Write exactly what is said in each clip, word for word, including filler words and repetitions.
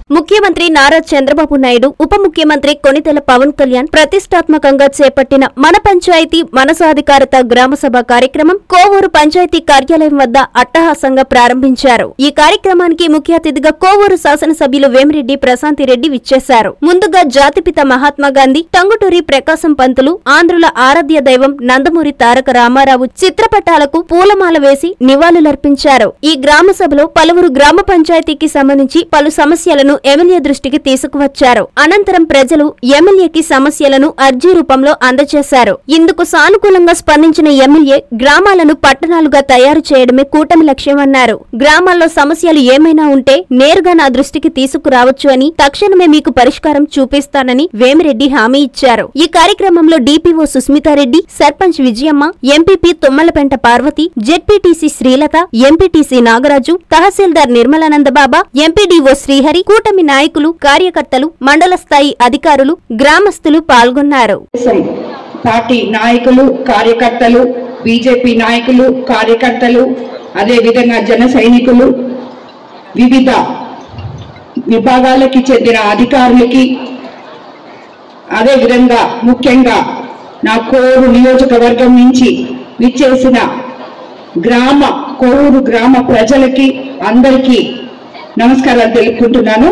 ముఖ్యమంత్రి నారా చంద్రబాబు నాయుడు ఉప ముఖ్యమంత్రి కొణిదెల పవన్ కళ్యాణ్ ప్రతిష్టాత్మకంగా చేపట్టిన మన పంచాయతీ మన సాధికారత గ్రామసభ కార్యక్రమం కోవూరు పంచాయతీ కార్యాలయం వద్ద అట్టహాసంగా ప్రారంభించారు। ఈ కార్యక్రమానికి ముఖ్య అతిథిగా కోవూరు శాసనసభ్యులు వేమిరెడ్డి ప్రశాంతిరెడ్డి విచ్చేశారు। ముందుగా జాతిపిత మహాత్మా గాంధీ, టంగుటూరి ప్రకాశం పంతులు, ఆంధ్రుల ఆరాధ్య దైవం నందమూరి తారక రామారావు చిత్రపటాలకు పూలమాల వేసి నివాళులర్పించారు। ఈ గ్రామసభలో పలువురు గ్రామ పంచాయతీకి సంబంధించి పలు సమస్యలను ఎమ్మెల్యే దృష్టికి తీసుకువచ్చారు। అనంతరం ప్రజలు ఎమ్మెల్యేకి సమస్యలను అర్జీ రూపంలో అందజేశారు। ఇందుకు సానుకూలంగా స్పందించిన ఎమ్మెల్యే గ్రామాలను పట్టణాలుగా తయారు చేయడమే కూటమి లక్ష్యమన్నారు। గ్రామాల్లో సమస్యలు ఏమైనా ఉంటే నేరుగా నా దృష్టికి తీసుకురావచ్చు అని, తక్షణమే మీకు పరిష్కారం చూపిస్తానని వేమిరెడ్డి హామీ ఇచ్చారు। ఈ కార్యక్రమంలో DPO Susmitha Reddy, sarpanch Vijayamma, MPP Tummalapenta Parvathi, ZPTC Srilatha, MPTC Nagaraju, tahsildar Nirmalanandababa, MPDO Srihari, కూటమి నాయకులు, కార్యకర్తలు, మండల స్థాయి అధికారులు, గ్రామస్తులు పాల్గొన్నారు। పార్టీ నాయకులు, కార్యకర్తలు, బీజేపీ నాయకులు, కార్యకర్తలు, అదే విధంగా జన సైనికులు, వివిధ విభాగాలకి చెందిన అధికారులకి, అదే విధంగా ముఖ్యంగా నా కోవూరు నియోజకవర్గం నుంచి విచ్చేసిన గ్రామ కోవూరు గ్రామ ప్రజలకి అందరికీ నమస్కారాలు తెలుపుకుంటున్నాను।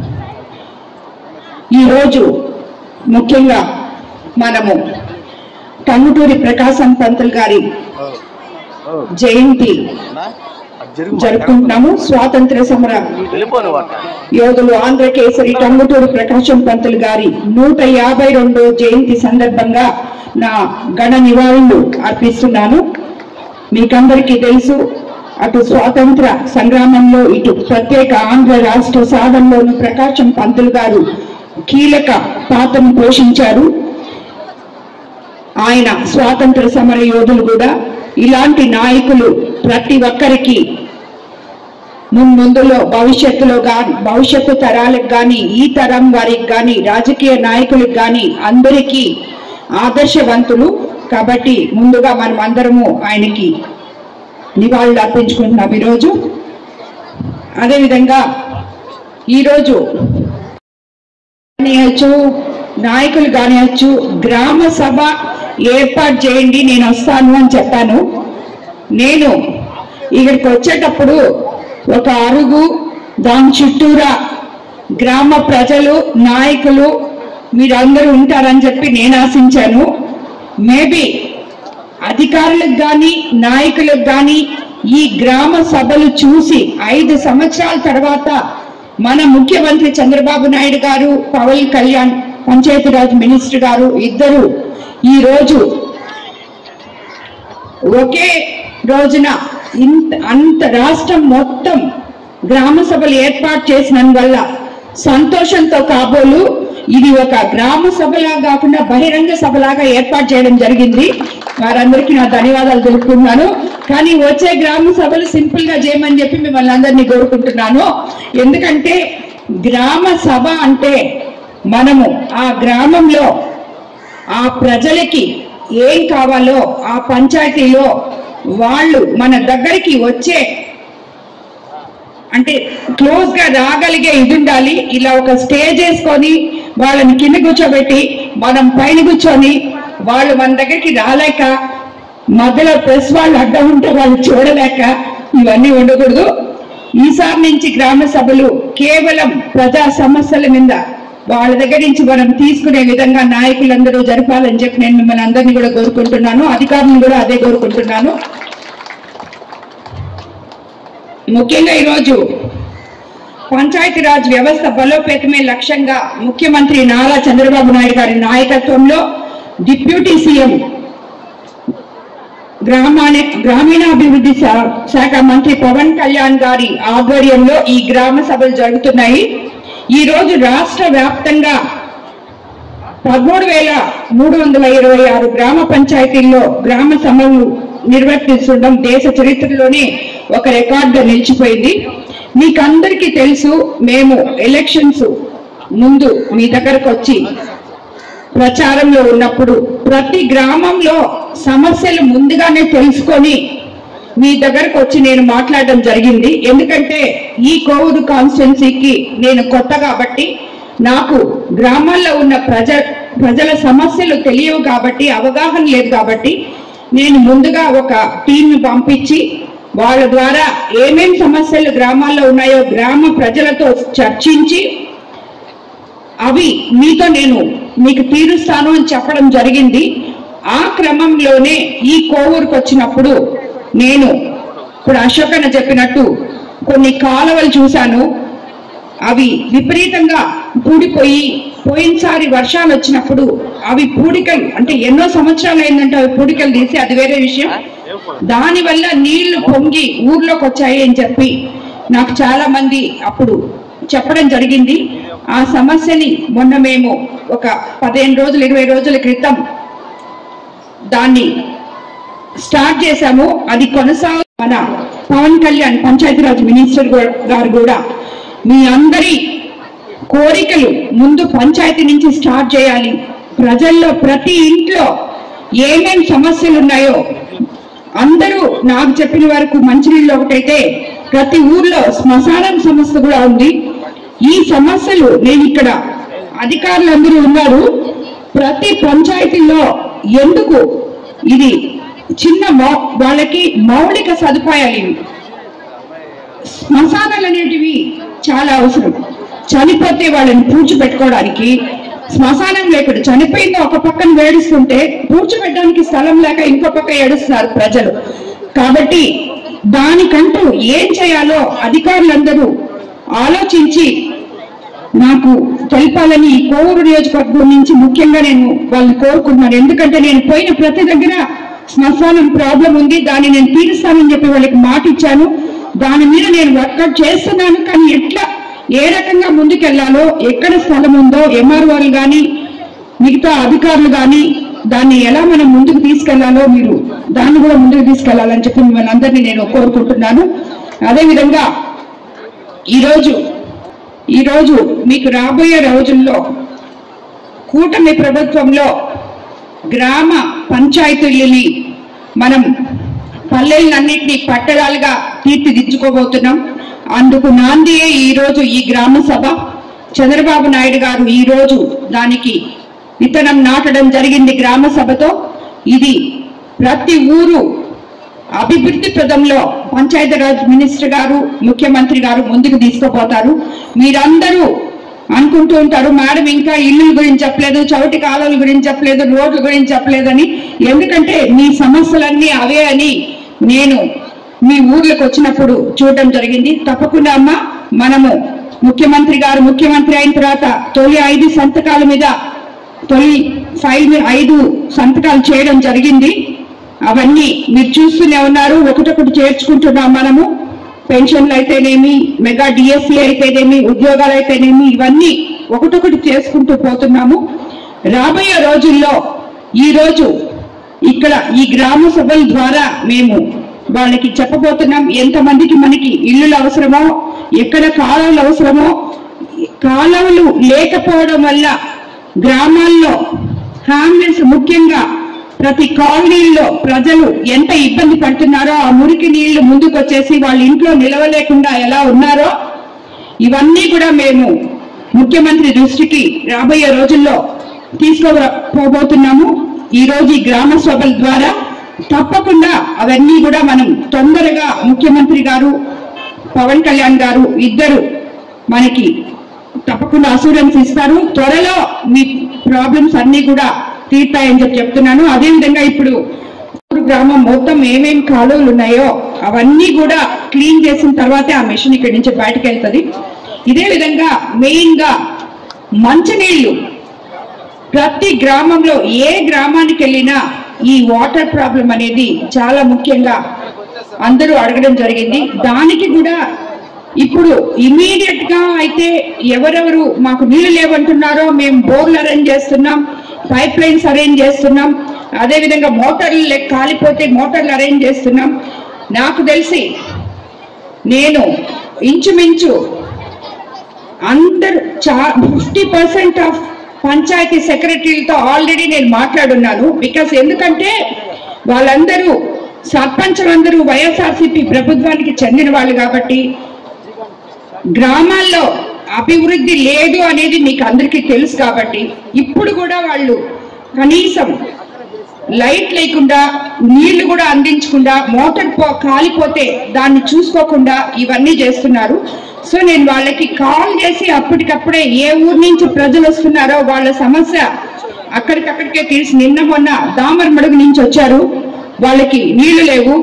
ఈరోజు ముఖ్యంగా మనము టంగుటూరి ప్రకాశం పంతులు గారి జయంతి జరుపుకుంటున్నాము। స్వాతంత్ర సమర యోధులు ఆంధ్రకేసరి టంగుటూరి ప్రకాశం పంతులు గారి నూట యాభై రెండో జయంతి సందర్భంగా నా ఘన నివాళులు అర్పిస్తున్నాను। మీకందరికీ తెలుసు, అటు స్వాతంత్ర సంగ్రామంలో, ఇటు ప్రత్యేక ఆంధ్ర రాష్ట్ర సాధనలోను ప్రకాశం పంతులు గారు కీలక పాత్రను పోషించారు। ఆయన స్వాతంత్ర సమర యోధులు కూడా। ఇలాంటి నాయకులు ప్రతి ఒక్కరికి ముందులో భవిష్యత్తులో గాని భవిష్యత్తు తరాలకు గాని, ఈ తరం వారికి గాని, రాజకీయ నాయకులకు గాని అందరికీ ఆదర్శవంతులు కాబట్టి ముందుగా మనం అందరము ఆయనకి నివాళులు అర్పించుకుంటున్నాం ఈరోజు। అదేవిధంగా ఈరోజు కానియచ్చు, నాయకులు కానియచ్చు, గ్రామ సభ ఏర్పాటు చేయండి నేను వస్తాను అని చెప్పాను। నేను ఇక్కడికి వచ్చేటప్పుడు ఒక అరుగు, దాని చుట్టూరా గ్రామ ప్రజలు, నాయకులు మీరందరూ ఉంటారని చెప్పి నేను ఆశించాను। మేబీ అధికారులకు గాని, నాయకులకు గాని ఈ గ్రామ సభలు చూసి ఐదు సంవత్సరాల తర్వాత మన ముఖ్యమంత్రి చంద్రబాబు నాయుడు గారు, పవన్ కళ్యాణ్ పంచాయతీరాజ్ మినిస్టర్ గారు ఇద్దరు ఈ రోజు ఒకే రోజున ఇంత అంత రాష్ట్రం మొత్తం గ్రామ సభలు ఏర్పాటు చేసినందువల్ల సంతోషంతో కాబోలు ఇది ఒక గ్రామ సభలా కాకుండా బహిరంగ సభలాగా ఏర్పాటు చేయడం జరిగింది। వారందరికీ నా ధన్యవాదాలు తెలుపుతున్నాను। కానీ వచ్చే గ్రామ సభలు సింపుల్ గా చేయమని చెప్పి మిమ్మల్ని అందరినీ కోరుకుంటున్నాను। ఎందుకంటే గ్రామ సభ అంటే మనము ఆ గ్రామంలో ఆ ప్రజలకి ఏం కావాలో ఆ పంచాయతీలో వాళ్ళు మన దగ్గరికి వచ్చే అంటే క్లోజ్ గా రాగలిగే ఇది ఉండాలి। ఇలా ఒక స్టేజ్ వేసుకొని వాళ్ళని కింద కూర్చోబెట్టి మనం పైన కూర్చొని వాళ్ళు మన దగ్గరికి రాలేక, మధ్యలో ప్రెస్ వాళ్ళు అడ్డం ఉంటే వాళ్ళు చూడలేక ఇవన్నీ ఉండకూడదు। ఈసారి నుంచి గ్రామ సభలు కేవలం ప్రజా సమస్యల మీద వాళ్ళ దగ్గర నుంచి మనం తీసుకునే విధంగా నాయకులందరూ జరపాలని చెప్పి నేను మిమ్మల్ని అందరినీ కూడా కోరుకుంటున్నాను, అధికారులను కూడా అదే కోరుకుంటున్నాను। ముఖ్యంగా ఈరోజు పంచాయతీరాజ్ వ్యవస్థ బలోపేతమే లక్ష్యంగా ముఖ్యమంత్రి నారా చంద్రబాబు నాయుడు గారి నాయకత్వంలో డిప్యూటీ సీఎం గ్రామాని గ్రామీణాభివృద్ధి శాఖ మంత్రి పవన్ కళ్యాణ్ గారి ఆధ్వర్యంలో ఈ గ్రామ సభలు జరుగుతున్నాయి। ఈ రోజు రాష్ట్ర వ్యాప్తంగా పదమూడు వేల మూడు వందల ఇరవై ఆరు గ్రామ పంచాయతీల్లో గ్రామ సభలు నిర్వర్తిస్తుండడం దేశ చరిత్రలోనే ఒక రికార్డుగా నిలిచిపోయింది। మీకందరికీ తెలుసు, మేము ఎలక్షన్స్ ముందు మీ దగ్గరకు వచ్చి ప్రచారంలో ఉన్నప్పుడు ప్రతి గ్రామంలో సమస్యలు ముందుగానే తెలుసుకొని మీ దగ్గరకు వచ్చి నేను మాట్లాడడం జరిగింది. ఎందుకంటే ఈ కోవూరు కాన్స్టిట్యున్సీకి నేను కొత్త కాబట్టి నాకు గ్రామాల్లో ఉన్న ప్రజ ప్రజల సమస్యలు తెలియవు కాబట్టి, అవగాహన లేదు కాబట్టి నేను ముందుగా ఒక టీంని పంపించి వాళ్ళ ద్వారా ఏమేం సమస్యలు గ్రామాల్లో ఉన్నాయో గ్రామ ప్రజలతో చర్చించి అవి మీతో నేను మీకు తీరుస్తాను అని చెప్పడం జరిగింది. ఆ క్రమంలోనే ఈ కోవూరుకు వచ్చినప్పుడు నేను ఇప్పుడు అశోక్ అన్న చెప్పినట్టు కొన్ని కాలువలు చూశాను. అవి విపరీతంగా పూడిపోయి పోయినసారి వర్షాలు వచ్చినప్పుడు అవి పూడికలు అంటే ఎన్నో సంవత్సరాలు అయిందంటే అవి పూడికలు తీసి అది వేరే విషయం. దానివల్ల నీళ్లు పొంగి ఊర్లోకి వచ్చాయి అని చెప్పి నాకు చాలా మంది అప్పుడు చెప్పడం జరిగింది. ఆ సమస్యని మొన్న మేము ఒక పదిహేను రోజులు ఇరవై రోజుల క్రితం దాన్ని స్టార్ట్ చేశాము. అది కొనసాగు మన పవన్ కళ్యాణ్ పంచాయతీరాజ్ మినిస్టర్ గారు కూడా మీ అందరి కోరికలు ముందు పంచాయతీ నుంచి స్టార్ట్ చేయాలి, ప్రజల్లో ప్రతి ఇంట్లో ఏమేం సమస్యలు ఉన్నాయో అందరూ నాకు చెప్పిన వరకు మంచినీళ్ళు ఒకటైతే ప్రతి ఊర్లో శ్మశానం సమస్య కూడా ఉంది. ఈ సమస్యలు నేను ఇక్కడ అధికారులందరూ ఉన్నారు, ప్రతి పంచాయతీలో ఎందుకు ఇది చిన్న వాళ్ళకి మౌలిక సదుపాయాలు ఇవి శ్మశానాలు అనేటివి చాలా అవసరం. చనిపోతే వాళ్ళని పూడ్చిపెట్టుకోవడానికి శ్మశానం లేకుండా చనిపోయింది ఒక పక్కన ఏడుస్తుంటే పూడ్చిపెట్టడానికి స్థలం లేక ఇంకో పక్క ఏడుస్తున్నారు ప్రజలు. కాబట్టి దానికంటూ ఏం చేయాలో అధికారులందరూ ఆలోచించి నాకు తెలిపాలని ఈ కోవూరు నియోజకవర్గం నుంచి ముఖ్యంగా నేను వాళ్ళని కోరుకుంటున్నాను. ఎందుకంటే నేను పోయిన ప్రతి దగ్గర శ్మశానం ప్రాబ్లం ఉంది, దాన్ని నేను తీరుస్తానని చెప్పి వాళ్ళకి మాట ఇచ్చాను. దాని మీద నేను వర్కౌట్ చేస్తున్నాను. కానీ ఎట్లా ఏ రకంగా ముందుకెళ్లాలో, ఎక్కడ స్థలం ఉందో ఎంఆర్ఓలు కానీ మిగతా అధికారులు కానీ దాన్ని ఎలా మనం ముందుకు తీసుకెళ్లాలో మీరు దాన్ని కూడా ముందుకు తీసుకెళ్లాలని చెప్పి మిమ్మల్ని అందరినీ నేను కోరుకుంటున్నాను. అదేవిధంగా ఈరోజు ఈరోజు మీకు రాబోయే రోజుల్లో కూటమి ప్రభుత్వంలో గ్రామ పంచాయతీలని మనం పల్లెలన్నింటినీ పట్టణాలుగా తీర్చిదిద్దుకోబోతున్నాం. అందుకు నాందియే ఈ రోజు ఈ గ్రామ సభ. చంద్రబాబు నాయుడు గారు ఈ రోజు దానికి విత్తనం నాటడం జరిగింది గ్రామ సభతో. ఇది ప్రతి ఊరు అభివృద్ధి ప్రదంలో పంచాయతీరాజ్ మినిస్టర్ గారు ముఖ్యమంత్రి గారు ముందుకు తీసుకుపోతారు. మీరందరూ అనుకుంటూ ఉంటారు మేడం ఇంకా ఇల్లుల గురించి చెప్పలేదు, చౌటి కాలువల గురించి చెప్పలేదు, రోడ్ల గురించి చెప్పలేదని. ఎందుకంటే మీ సమస్యలన్నీ అవే అని నేను మీ ఊర్లకు వచ్చినప్పుడు చూడడం జరిగింది. తప్పకుండా అమ్మ మనము ముఖ్యమంత్రి గారు ముఖ్యమంత్రి అయిన తర్వాత తొలి ఐదు సంతకాల మీద తొలి ఫైల్ మీద ఐదు సంతకాలు చేయడం జరిగింది. అవన్నీ మీరు చూస్తూనే ఉన్నారు, ఒకటొకటి చేర్చుకుంటున్నాం మనము. పెన్షన్లు అయితేనేమి, మెగా డిఎస్సి అయితేనేమి, ఉద్యోగాలు అయితేనేమి, ఇవన్నీ ఒకటొకటి చేసుకుంటూ పోతున్నాము. రాబోయే రోజుల్లో ఈ రోజు ఇక్కడ ఈ గ్రామ సభల ద్వారా మేము వాళ్ళకి చెప్పబోతున్నాం ఎంతమందికి మనకి ఇల్లులు అవసరమో, ఎక్కడ కాలువలు అవసరమో. కాలువలు లేకపోవడం వల్ల గ్రామాల్లో హామ్లెస్ ముఖ్యంగా ప్రతి కాలనీల్లో ప్రజలు ఎంత ఇబ్బంది పడుతున్నారో, ఆ మురికి నీళ్లు ముందుకు వచ్చేసి వాళ్ళ ఇంట్లో నిలవలేకుండా ఎలా ఉన్నారో ఇవన్నీ కూడా మేము ముఖ్యమంత్రి దృష్టికి రాబోయే రోజుల్లో తీసుకోబోతున్నాము. ఈ రోజు ఈ గ్రామ సభల ద్వారా తప్పకుండా అవన్నీ కూడా మనం తొందరగా ముఖ్యమంత్రి గారు పవన్ కళ్యాణ్ గారు ఇద్దరు మనకి తప్పకుండా అసూరెన్స్ ఇస్తారు. త్వరలో మీ ప్రాబ్లమ్స్ అన్ని కూడా తీర్తాయని చెప్పి చెప్తున్నాను. అదేవిధంగా ఇప్పుడు గ్రామం మొత్తం ఏమేమి కాలువలు ఉన్నాయో అవన్నీ కూడా క్లీన్ చేసిన తర్వాతే ఆ మిషన్ ఇక్కడి నుంచి బయటకు వెళ్తుంది. ఇదే విధంగా మెయిన్ గా మంచినీళ్లు ప్రతి గ్రామంలో ఏ గ్రామానికి వెళ్ళినా ఈ వాటర్ ప్రాబ్లం అనేది చాలా ముఖ్యంగా అందరూ అడగడం జరిగింది. దానికి కూడా ఇప్పుడు ఇమీడియట్ గా అయితే ఎవరెవరు మాకు నీళ్లు లేవంటున్నారో మేము బోర్లు అరేంజ్ చేస్తున్నాం, పైప్ లైన్స్ అరేంజ్ చేస్తున్నాం, అదేవిధంగా మోటార్లు కాలిపోతే మోటార్లు అరేంజ్ చేస్తున్నాం. నాకు తెలిసి నేను ఇంచుమించు అందరు చా ఫిఫ్టీ పర్సెంట్ ఆఫ్ పంచాయతీ సెక్రటరీలతో ఆల్రెడీ నేను మాట్లాడున్నాను. బికాస్ ఎందుకంటే వాళ్ళందరూ సర్పంచులందరూ వైఎస్ఆర్సీపీ ప్రభుత్వానికి చెందిన వాళ్ళు కాబట్టి గ్రామాల్లో అభివృద్ధి లేదు అనేది మీకు అందరికీ తెలుసు కాబట్టి ఇప్పుడు కూడా వాళ్ళు కనీసం లైట్ లేకుండా నీళ్లు కూడా అందించకుండా మోటార్ పో కాలిపోతే దాన్ని చూసుకోకుండా ఇవన్నీ చేస్తున్నారు. సో నేను వాళ్ళకి కాల్ చేసి అప్పటికప్పుడే ఏ ఊరు నుంచి ప్రజలు వస్తున్నారో వాళ్ళ సమస్య అక్కడికక్కడికే తీర్చి నిన్న మొన్న దామరమడుగు నుంచి వచ్చారు, వాళ్ళకి నీళ్లు లేవు,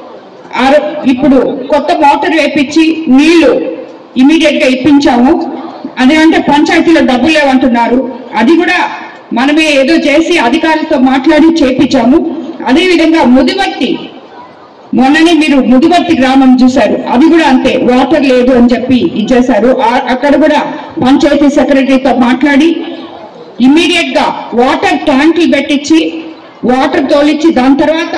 ఇప్పుడు కొత్త మోటార్ వేపించి నీళ్లు ఇమీడియట్ గా ఇప్పించాము. అదేంటే పంచాయతీలో డబ్బులు లేవంటున్నారు, అది కూడా మనమే ఏదో చేసి అధికారులతో మాట్లాడి చేపించాము. అదేవిధంగా ముదివర్తి, మొన్ననే మీరు ముదివర్తి గ్రామం చూశారు, అది కూడా అంతే, వాటర్ లేదు అని చెప్పి ఇచ్చేశారు. అక్కడ కూడా పంచాయతీ సెక్రటరీతో మాట్లాడి ఇమీడియట్ గా వాటర్ ట్యాంకులు పెట్టించి వాటర్ తోలిచ్చి దాని తర్వాత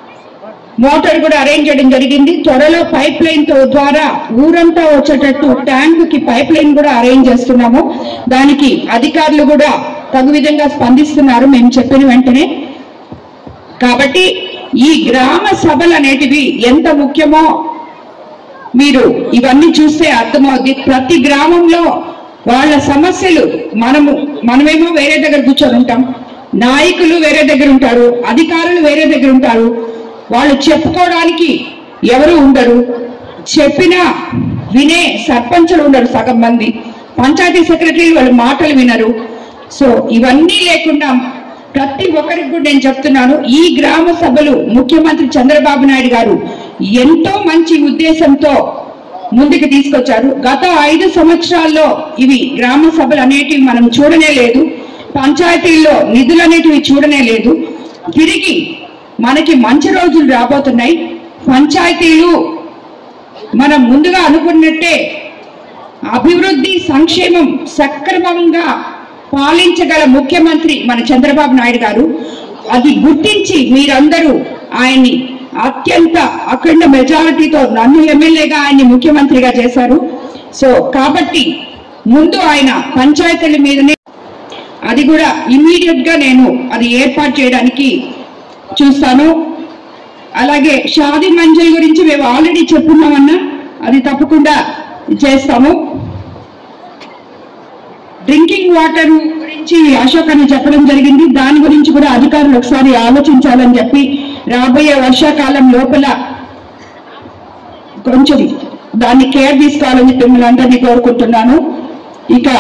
మోటార్ కూడా అరేంజ్ చేయడం జరిగింది. త్వరలో పైప్ లైన్ తో ద్వారా ఊరంతా వచ్చేటట్టు ట్యాంక్ కి పైప్ లైన్ కూడా అరేంజ్ చేస్తున్నాము. దానికి అధికారులు కూడా తగు విధంగా స్పందిస్తున్నారు మేము చెప్పిన వెంటనే. కాబట్టి ఈ గ్రామ సభలు అనేటివి ఎంత ముఖ్యమో మీరు ఇవన్నీ చూస్తే అర్థమవుద్ది. ప్రతి గ్రామంలో వాళ్ళ సమస్యలు మనము మనమేమో వేరే దగ్గర కూర్చొని ఉంటాం, నాయకులు వేరే దగ్గర ఉంటారు, అధికారులు వేరే దగ్గర ఉంటారు, వాళ్ళు చెప్పుకోవడానికి ఎవరు ఉండరు, చెప్పినా వినే సర్పంచులు ఉండరు సగం మంది, పంచాయతీ సెక్రటరీలు వాళ్ళ మాటలు వినరు. సో ఇవన్నీ లేకుండా ప్రతి ఒక్కరికి కూడా నేను చెప్తున్నాను, ఈ గ్రామ సభలు ముఖ్యమంత్రి చంద్రబాబు నాయుడు గారు ఎంతో మంచి ఉద్దేశంతో ముందుకు తీసుకొచ్చారు. గత ఐదు సంవత్సరాల్లో ఇవి గ్రామ సభలు అనేటివి మనం చూడనే లేదు, పంచాయతీల్లో నిధులు అనేటివి చూడనే లేదు. తిరిగి మనకి మంచి రోజులు రాబోతున్నాయి. పంచాయతీలు మనం ముందుగా అనుకున్నట్టే అభివృద్ధి సంక్షేమం సక్రమంగా పాలించగల ముఖ్యమంత్రి మన చంద్రబాబు నాయుడు గారు. అది గుర్తించి మీరందరూ ఆయన్ని అత్యంత అఖండ మెజారిటీతో నన్ను ఎమ్మెల్యేగా ఆయన్ని ముఖ్యమంత్రిగా చేశారు. సో కాబట్టి ముందు ఆయన పంచాయతీల మీదనే అది కూడా ఇమీడియట్ గా నేను అది ఏర్పాటు చేయడానికి చూస్తాను. అలాగే షాదీ మంజల్ గురించి మేము ఆల్రెడీ చెప్పున్నామన్నా, అది తప్పకుండా చేస్తాము. డ్రింకింగ్ వాటర్ గురించి అశోక్ అని చెప్పడం జరిగింది, దాని గురించి కూడా అధికారులు ఒకసారి ఆలోచించాలని చెప్పి రాబోయే వర్షాకాలం లోపల కొంచెం దాన్ని కేర్ తీసుకోవాలని మిమ్మల్ని అందరినీ కోరుకుంటున్నాను. ఇక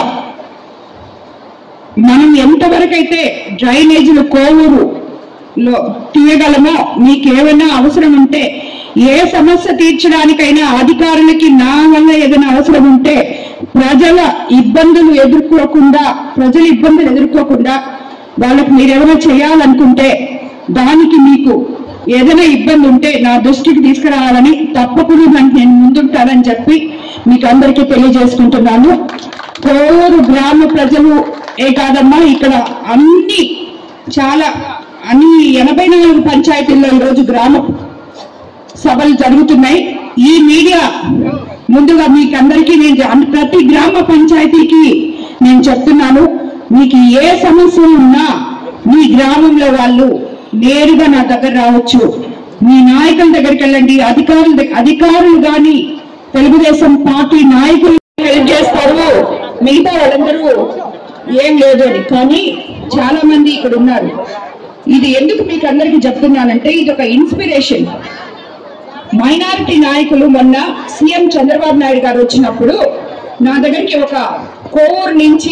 మనం ఎంతవరకు అయితే డ్రైనేజీలు కోవూరు లో తీయగలమో, మీకేమైనా అవసరం ఉంటే, ఏ సమస్య తీర్చడానికైనా అధికారులకి నా వల్ల ఏదైనా అవసరం ఉంటే ప్రజల ఇబ్బందులు ఎదుర్కోకుండా ప్రజల ఇబ్బందులు ఎదుర్కోకుండా వాళ్ళకి మీరేమైనా చేయాలనుకుంటే దానికి మీకు ఏదైనా ఇబ్బంది ఉంటే నా దృష్టికి తీసుకురావాలని తప్పకుండా దానికి నేను ముందుంటానని చెప్పి మీకు అందరికీ తెలియజేసుకుంటున్నాను. కోవూరు గ్రామ ప్రజలు ఏ కాదమ్మా, ఇక్కడ అన్ని చాలా అన్ని ఎనభై నాలుగు పంచాయతీల్లో ఈరోజు గ్రామ సభలు జరుగుతున్నాయి. ఈ మీడియా ముందుగా మీకు అందరికీ నేను ప్రతి గ్రామ పంచాయతీకి నేను చెప్తున్నాను, మీకు ఏ సమస్యలు ఉన్నా మీ గ్రామంలో వాళ్ళు నేరుగా నా దగ్గర రావచ్చు. మీ నాయకుల దగ్గరికి వెళ్ళండి, అధికారుల అధికారులు కానీ తెలుగుదేశం పార్టీ నాయకులు హెల్ప్ చేస్తారు, మిగతా వాళ్ళందరూ ఏం లేదు అని. కానీ చాలా మంది ఇక్కడ ఉన్నారు. ఇది ఎందుకు మీకు అందరికీ చెప్తున్నానంటే ఇది ఒక ఇన్స్పిరేషన్. మైనారిటీ నాయకులు మొన్న సీఎం చంద్రబాబు నాయుడు గారు వచ్చినప్పుడు నా దగ్గరికి ఒక కోవూరు నుంచి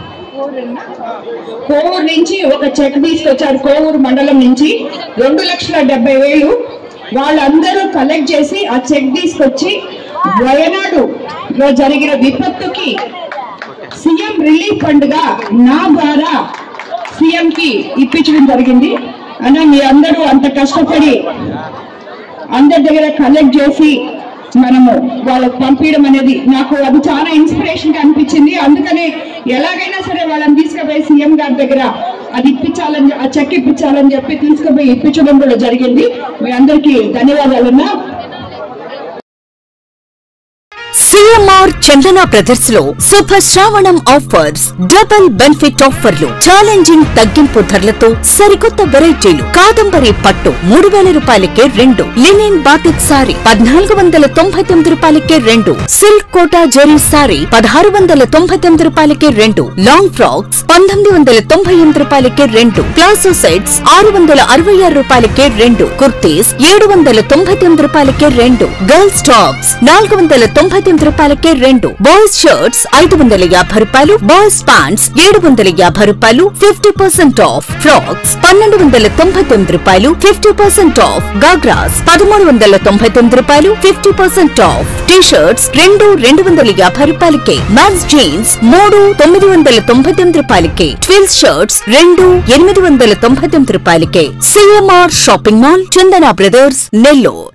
కోవూరు నుంచి ఒక చెక్ తీసుకొచ్చారు. కోవూరు మండలం నుంచి రెండు లక్షల డెబ్బై వేలు వాళ్ళందరూ కలెక్ట్ చేసి ఆ చెక్ తీసుకొచ్చి వయనాడులో జరిగిన విపత్తుకి సీఎం రిలీఫ్ ఫండ్ గా నా ద్వారా సీఎం కి ఇప్పించడం జరిగింది. అన్న మీ అందరూ అంత కష్టపడి అందరి దగ్గర కలెక్ట్ చేసి మనము వాళ్ళకి పంపించడం అనేది నాకు అది చాలా ఇన్స్పిరేషన్ గా అనిపించింది. అందుకనే ఎలాగైనా సరే వాళ్ళని తీసుకుపోయి సీఎం గారి దగ్గర అది ఇప్పించాలని ఆ చెక్ ఇప్పించాలని చెప్పి తీసుకుపోయి ఇప్పించడం కూడా జరిగింది. మీ అందరికీ ధన్యవాదాలన్నా. సిఎంఆర్ చందన బ్రదర్స్ లో Shubha Shravanam offers, double benefit ఆఫర్లు, ఛాలెంజింగ్ తగ్గింపు ధరలతో సరికొత్త వెరైటీలు. కాదంబరి పట్టు మూడు వేల రూపాయలకే రెండు, లినిన్ బాతిక్ సారీ పద్నాలుగు వందల తొంభై తొమ్మిది రూపాయలకే రెండు, సిల్క్ కోటా జరీ సారీ పదహారు వందల తొంభై తొమ్మిది రూపాయలకే రెండు, లాంగ్ ఫ్రాక్స్ పంతొమ్మిది వందల తొంభై ఎనిమిది రూపాయలకే రెండు, ప్లాజో సెట్స్ ఆరు వందల అరవై ఆరు రూపాయలకే రెండు, కుర్తీస్ ఏడు వందల తొంభై తొమ్మిది రూపాయలకే రెండు, గర్ల్స్ టాప్స్ నాలుగు వందల తొంభై తొమ్మిది రూపాయలకే రెండు, బాయ్స్ షర్ట్స్ ఐదు వందల యాభై రూపాయలు, బాయ్స్ ప్యాంట్స్ ఏడు వందల యాభై రూపాయలు, ఫిఫ్టీ పర్సెంట్ ఆఫ్, ఫ్రాక్స్ పన్నెండు వందల తొంభై తొమ్మిది రూపాయలు, ఫిఫ్టీ పర్సెంట్ ఆఫ్, గాగ్రాస్ పదమూడు వందల తొంభై తొమ్మిది రూపాయలు, fifty percent off, T shirts రెండు రెండు వందల యాభై రూపాయలకే, మ్యాన్స్ జీన్స్ మూడు తొమ్మిది వందల తొంభై తొమ్మిది రూపాయలకే, ట్విల్స్ షర్ట్స్ రెండు ఎనిమిది వందల తొంభై తొమ్మిది రూపాయలకే. CMR shopping mall, Chandana brothers, Nellore.